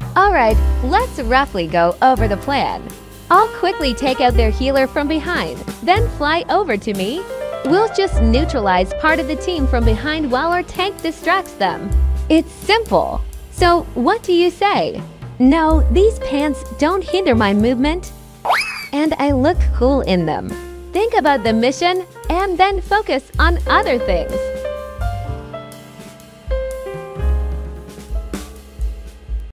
Alright, let's roughly go over the plan. I'll quickly take out their healer from behind, then fly over to me. We'll just neutralize part of the team from behind while our tank distracts them. It's simple. So what do you say? No, these pants don't hinder my movement, and I look cool in them. Think about the mission and then focus on other things.